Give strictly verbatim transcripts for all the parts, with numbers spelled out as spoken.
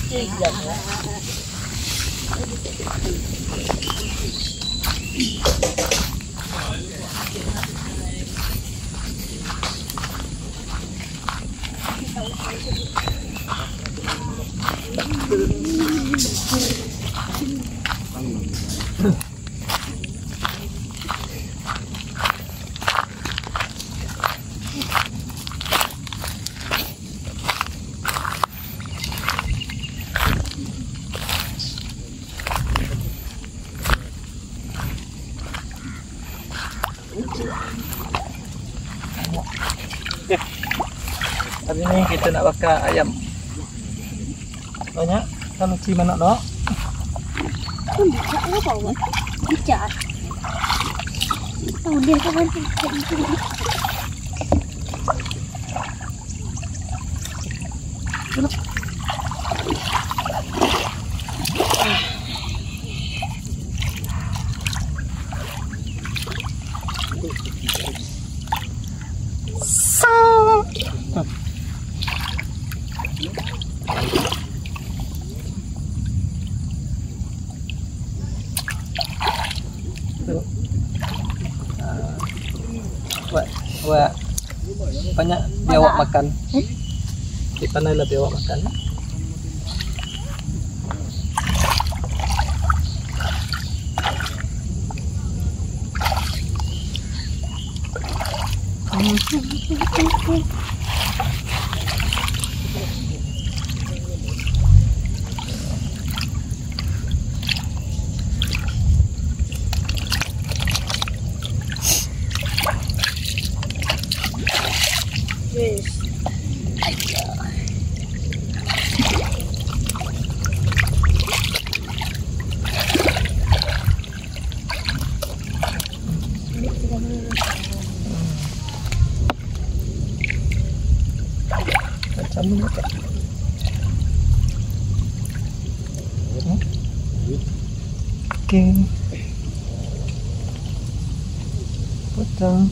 Oke, hari ini kita nak bakar ayam. Banyak kan uci mana dok? Kan bisa apa buat? Bisa. Tahu dia kan itu. Wah, wah, banyak biawak makan. Di panai lah biawak makan. Yes. Macam ni tak? Okey. Potong.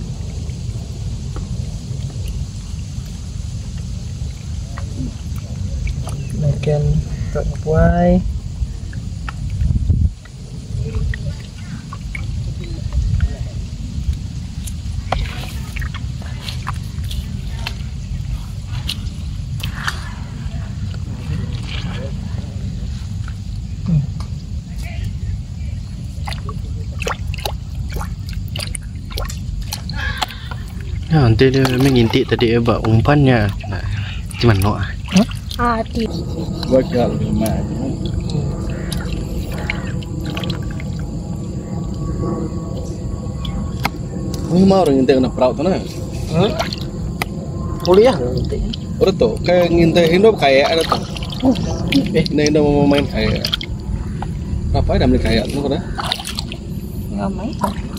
Makan tak puai. Ya, nanti dia mengintip tadi buat umpannya. Cuman no ah. Ah, di. Gagal rumah. Ini mau orang ngintip kena peraut tuh nah. Hmm? Kuliah nanti. Udah tuh, kayak ngintip Indo kayak ada tuh. Eh, ini Indo mau main kayak. Apa ya namanya kayak tuh kan? Enggak main.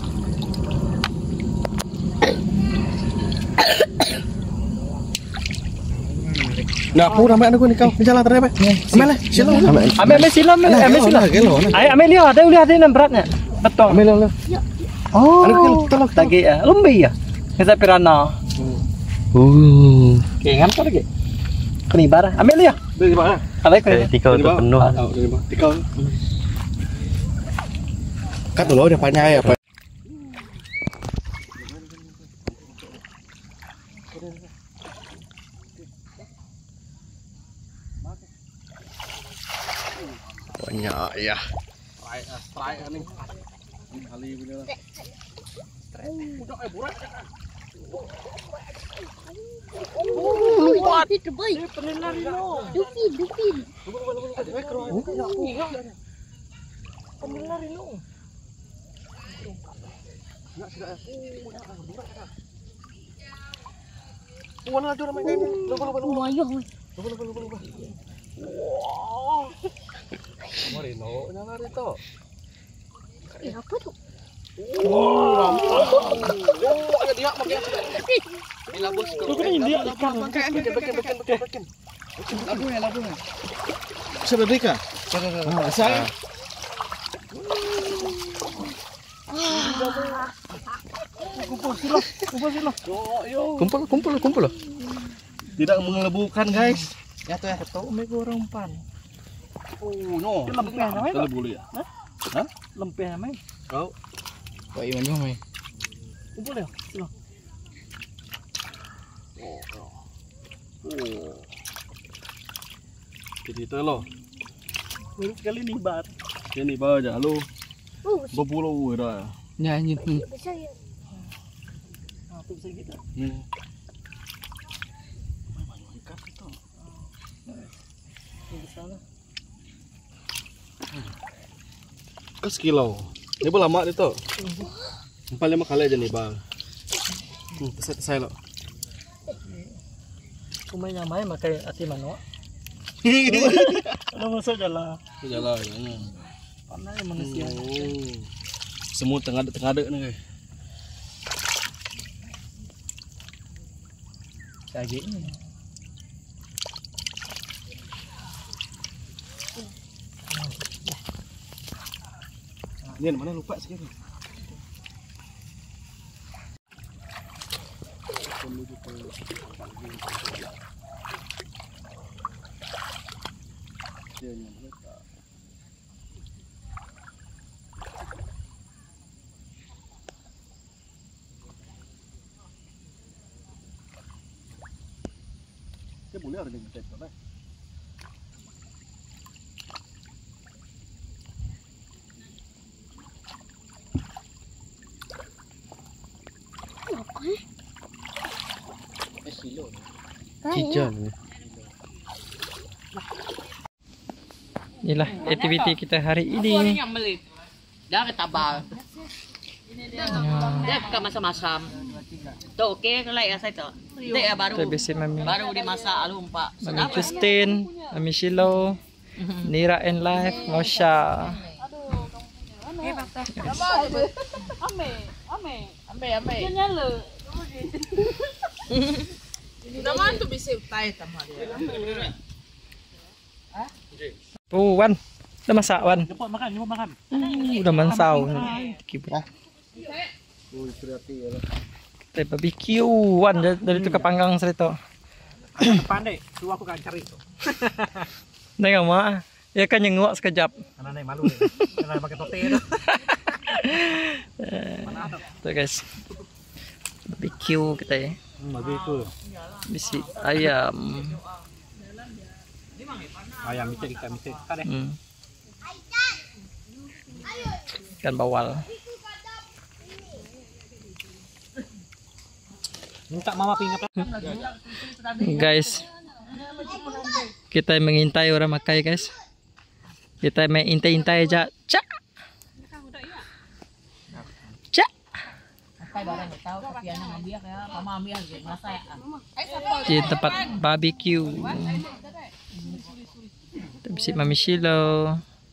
Nah, aku ramai anak gue nih kau jalan terus apa? Amel lah, sila. Ambil ambil silam, ambil ambil silam. Ayo ambil dia, ada lihat ini beratnya. Betul. Amel lah. Oh. Anak kecil tolong Lagi ya, lumbi ya. Kita pirana. Uh. Oke, ngam lagi. Kenibar. Ambil dia. Dari mana? Kalau kau Tikau tu penuh. Oh, dari mana? Tikau. Kat dulu udah banyak ya, Pak. Banyak ya. Strike, strike nih. Kali bener. Udah eh burak kan. Oh, luar itu boy. Dupin, dupin. Penelar ini. Enggak sudah. Warna aja ramai ini. Lupa lupa lupa. Wayang. Lupa lupa lupa lupa. Wow. Marino, nyala itu. Eh, apa tuh? Wow, oh, ada dia pakai. Ini labus. Lu kan dia ikan. Bikin bikin bikin bikin bikin. Labu ya, labu ya. Bisa berdeka? Ah, saya. Kumpul sila, kumpul sila. Kumpul kumpul kumpul. Tidak mengelebukan, guys. Ya tuh ya, tahu mereka orang umpan. Oh, no. Lempeh namanya. Kalau boleh ya? Hah? Lempeh namanya. Kau. Kau iman juga mai. Kumpul ya. Silo. Oh. Oh. Jadi itu lo. Baru sekali nih bar. Ini baca lo. Oh, Berpuluh dah. Nyanyi ni. besar ya. Nah, tuh bisa gitu. Hmm. Tuh bisa lah. Ke sekilo. Ini pun lama itu. Empat lima kali aja nih bang. Hmm, saya saya lo. Kumai nyamai makai ati mano. Ano masuk jalan. Jalan ya. Panai manusia. Oh. Semua tengah tengah ada nih. Kayak gini. Ini mana lupa sih kan? Dia boleh ada yang cek kan? Cijan. Inilah aktiviti kita hari ini. Dah ketabal. Dia buka masam-masam. Tuh oke kalau ya saya tuh. Itu ya baru Kita besi mami. baru dimasak alum pak. Mami Justin, Mami Shilo, Nira and Life, Mosha. Naman tuh bisa tay tamah dia. Puan, udah masak Wan. Cepat makan, cepat makan. Uh, udah mansau. Kibra. Oh, istirahat ya. Kita barbecue Wan dari, dari tukang panggang serito. Pandai, tu aku kan cari tu. Nah nggak mau, ya kan nyengok sekejap. Karena nih malu nih. Karena pakai tote itu. Tuh guys, barbecue kita ya. Bagi itu. Bisi ayam. Ayam micet ikan micet. Kan deh. Hmm. Ikan bawal. Minta mama pingat. Guys, kita mengintai orang makai guys. Kita main intai-intai aja. Cak. Cak. Di tempat barbecue. Kita bisa Mami Shilo.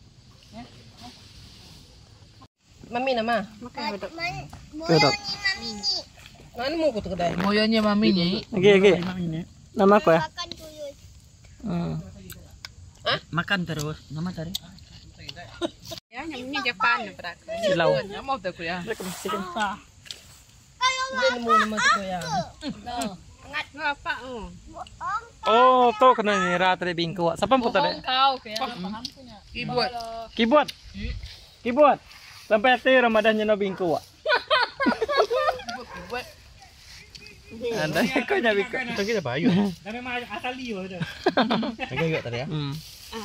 Mami nama. Kodok. Mana mau kutu kedai? Moyonya mami ni. Oke oke. Nama aku ya. Hmm. Makan terus. Nama cari. Ya, nyamnya Jepang ya berak. Silau. Mau tak ya? Rekomendasikan. Ini mau nama tu ya. Ngat ngapa? Oh, tuh kena nira tadi bingko. Siapa putar deh? Kau kaya. Keyboard. Keyboard. Keyboard. Sampai hati Ramadannya no bingko. Anda kau nyabi kau. Kita kita bayu. Dah memang asal dia tu. Agak agak tadi ya. Hmm.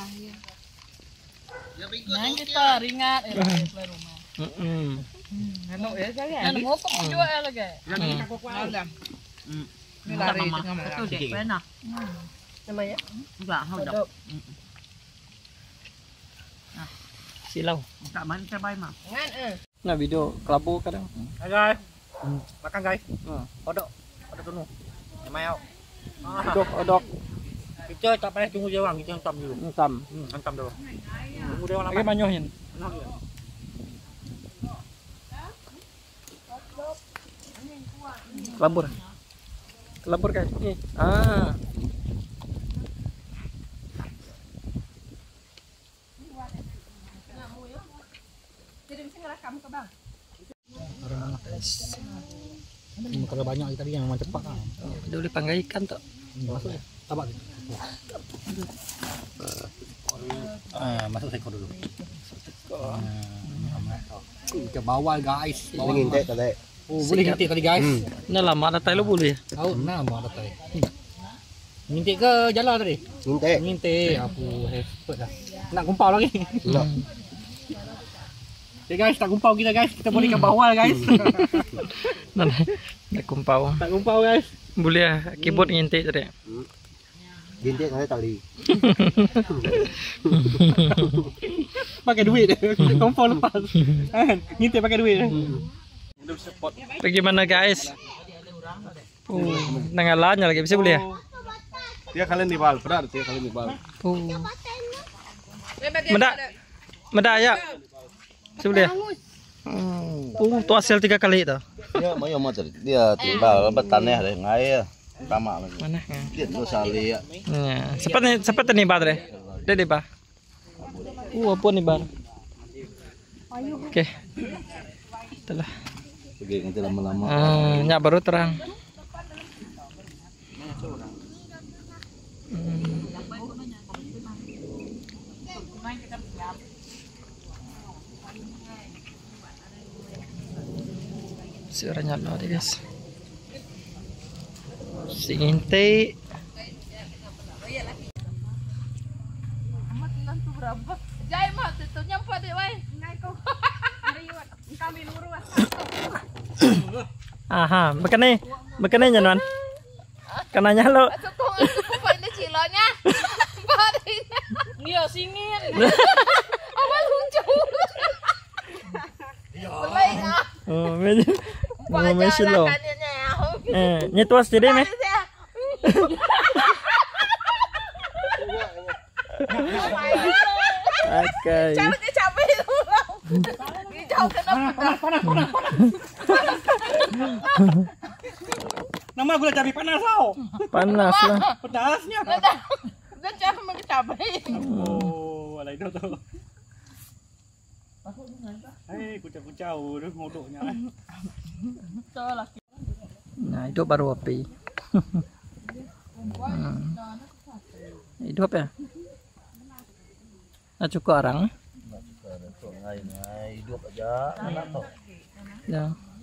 Nang kita ringat eh rumah. Hmm. Ano ya saya? Ano mo pa juga ya lagi. Lagi aku kuat. Hmm. Ni lari tengah malam. Itu dek pernah. Nama ya? Enggak, hodok. Silau. Tak main saya baik mah. Ngan eh. Nah video kelabu kadang. Hai guys. Makan guys. Hmm. Hodok. Hodok tunu. Nyamai au. Odok odok. Kita tak payah tunggu jawang, kita hantam dulu. Entam. Hmm, hantam dulu. Tunggu dia orang Lagi manyohin. Kelabur. Kelabur guys. Nih. Ah. Kalau banyak tadi yang memang cepat kan. Dulu panggai ikan tuh. Masuk ya. Tabak. Ah, masuk teko dulu. Ke bawah guys. Bawah ngintek tadi. Oh, boleh ngintek tadi guys. Nah lama datang lo boleh. Tahu nama tadi. Ngintek ke jalan tadi? Ngintek. Ngintek. Aku hebat dah. Nak gumpau lagi. Nak. Okay guys, tak gumpau kita guys. Kita boleh ke bawah guys. Nah, nak kumpau. Tak gumpau guys. Boleh ah, keyboard ngintik tadi. Ngintek saya tali. Pakai duit deh. Gumpau lepas. Kan? Ngintek pakai duit. Bagaimana guys? Oh, nangalannya lagi bisa boleh ya? Dia kalian nibal, benar dia kalian nibal. Oh. Meda, meda ya. Sudah. Oh, tu hasil tiga kali itu. Ya, mau yang motor dia timbal betannya ada ngai sama lagi. Mana? Dia tu sali ya. Ya, seperti seperti ni bar deh. Deh bar. Uh, apa ni bar? Oke. Itulah. Pergi nanti lama-lama. Ah, nya baru terang. Si orang nyala deh guys. Si inti. Jai mah tu nyampa deh wai. Ngai kau. Kami lurus. Aha, bukan nih, bukan nih nyanuan. Kenanya lo. Sokong aku pa ini cilonya. Barin. Nio singin. Awal lucu. Belai ah. Oh, meja. Mau mesin lo. Eh, nyetuas jadi meh. Oke. Cara dicapai itu. Dijauh kenapa? Panas, panas, panas. Nama gula cabai panas tau. Panas lah. Pedasnya. Dan cara mencapai. Oh, alai itu tuh. Hei, kucau-kucau, udah ngodoknya. Nah, itu baru api. Hmm. Hidup ya? Nah, cukup orang. Ngai-ngai hidup aja, anak tuh. Ya.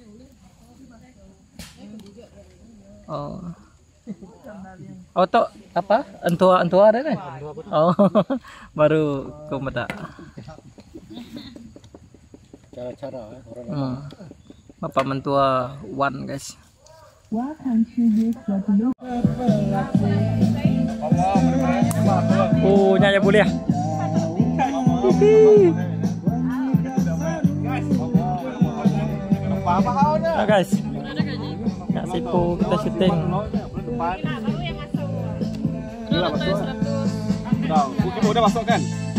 Oh. Oh, toh apa? Entua entua ada nih? Oh, baru komeda. Cara-cara orang Hmm. Bapak mentua one guys. Oh, nyaya boleh ya? Nah guys, nggak sipu kita syuting. Udah masuk kan?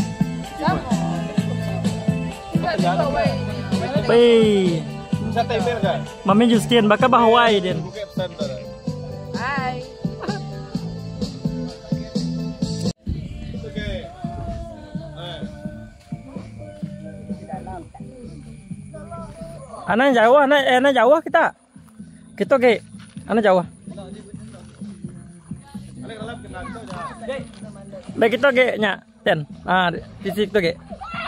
Pei, Bisa tempel kan? mami Justin, baka bahawai din. Hai. Anak jauh, anak anak jauh kita. Kita ke, anak jauh. Baik kita ke nya, ten. Ah, di situ ke.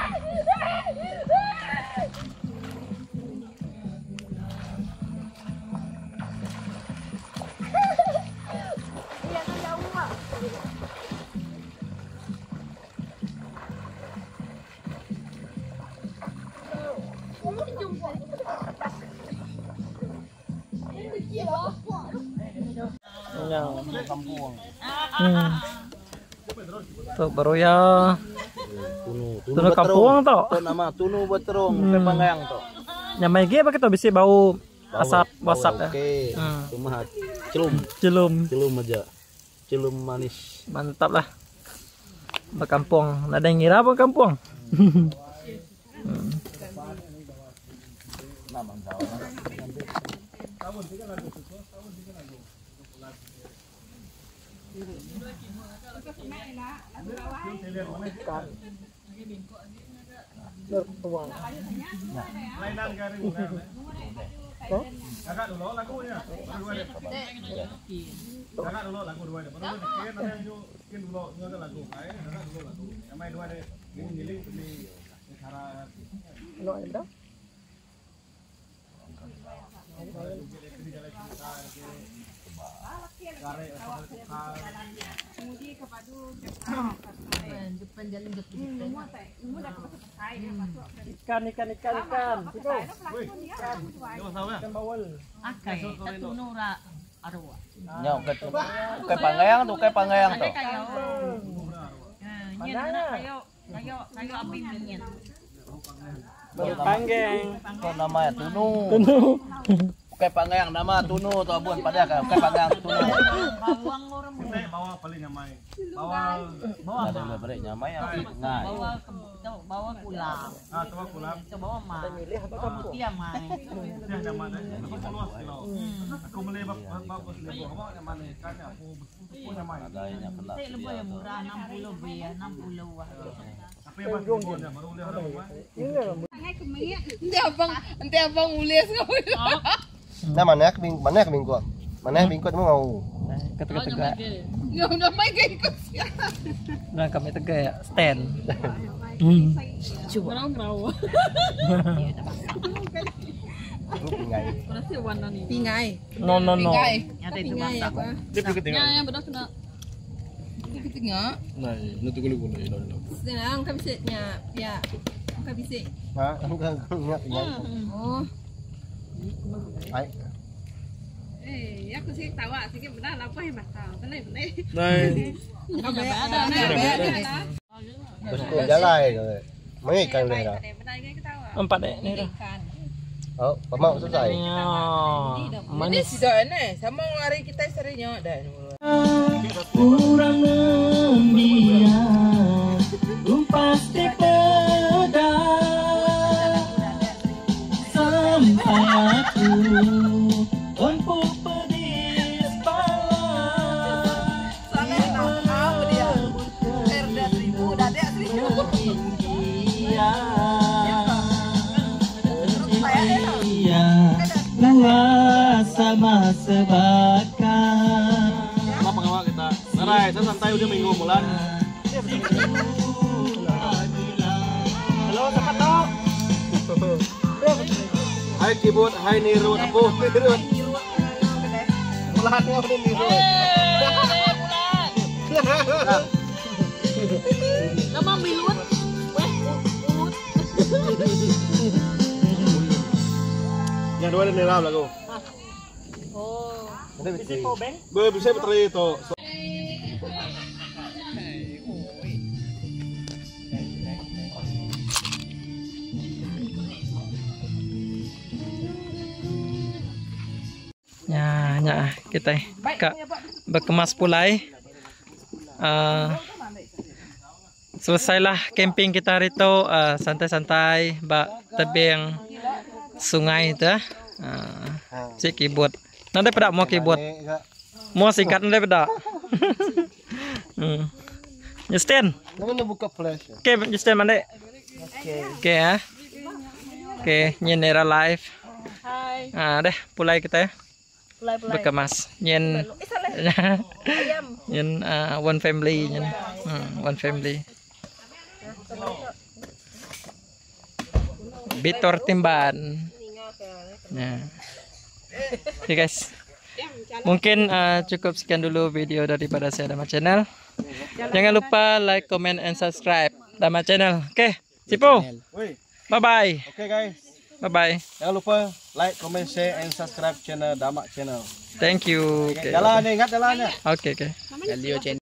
Hmm. Tuh baru ya. Tunu, Tunu kampung tuh. Tuh nama tunu beterung, hmm. Panggang tuh. Nyamai ge pakai tuh bisa bau asap wasap ya. Oke. Hmm. Cuma celum, Celum. celum aja. Celum manis. Mantap lah. Berkampung. Ada yang ngira apa kampung? Hmm. Kakak dulu lagunya. Kakak dulu lagu dua deh. Baru dikit nanti yo bikin dulu dua lagu. Kayak kakak dulu lagu. Yang main dua deh. Ini giling demi cara Ano ito? Ikan, ikan, ikan, ikan. Sipo. Akay, katuno ra arwa. Nhau cái cái pangayang tuh kayak pangayang tuh. Kayo. Yan na kayo. Kayo, kayo abin minyan. Panggeng. Itu namanya tunu. Kayak pangayang nama tunu tuh abun pada kayak kayak pangayang tunu. Bawang orang mo. bawa paling nyamai. Bawa Bawa Ada yang beri nyamai yang ngai. bawa ke- bawa kulang. ah tua kulap. Ito bawa ma. Tiya mai. Dia nyaman aja. Aku keluar kilo. Aku beli bab bab seribu. Kamu nyaman kan aku aku nyaman. Ada yang kena. Kasi lebo yung mura enam puluh biya, enam puluh wah. Tapi yang pasti bonnya baru lihat orang. Hindi abang, hindi abang ulis ko. Nah, mana bing mana bingkot? Mana bingkot mo mau? Kata tegak. Yung namay kay ko siya. Nah kami tegak ya. Stand. Hmm. Coba lang raw. Pingai. Pingay. No no no. Nyata itu bang. Dia pergi tinggal. Yang benar kena. Kita tengok. Nah, nanti gue lupa nih. Senang kami setnya. Ya. Kami set. Ha, enggak enggak pingai. Oh. Ai. Eh, aku sih tawa sikit benar apa yang masalah. Benar benar. Nah, Ada ada ada. Betul jalan rồi. Mấy ikan đây rồi. Empat deh nih dah. Oh, pemau selesai. Ya, manis. Sudah nih, sama hari kita seringnya ada. Kurang gembira, umpas di pedang sampai aku empuk pedis pala. Soalnya tahu dia. Perda seribu, dadek seribu. Iya, iya, gua sama sebakan. apa ngawak kita? Narai, saya santai udah minggu bulan. Halo, siapa tahu? Hai keyboard, hai Nirut, apa Nirut? Bulan yang udah Nirut. Nama milut. Weh, ulut. Yang dua ada Nirab lah kau. Oh. Gue bisa berteri itu. Ya, ya, kita kak berkemas pulai. Uh, selesailah camping kita hari itu, uh, santai-santai, bak tebing sungai itu. Uh, si keyboard. Nanti pada mau keyboard, mau singkat nanti pada. Hmm. Justin, Mana buka flash? oke Justin mana? Oke ya. Oke, nyenera live. Hai. Ah, deh, pulai kita ya. Pulai-pulai. Berkemas nyen Eh, salah. Ayam. nyen uh, one family nyen hmm, one family Bitor Timban ya. Oke guys, mungkin uh, cukup sekian dulu video daripada saya Dama Channel. Jangan lupa like, comment, and subscribe Dama Channel. Oke, Cipo, Woi, bye bye, oke guys. bye bye. Jangan lupa like, comment, share, and subscribe channel Damak Channel. Thank you. Oke, Jalan nih, ingat jalannya. oke, oke.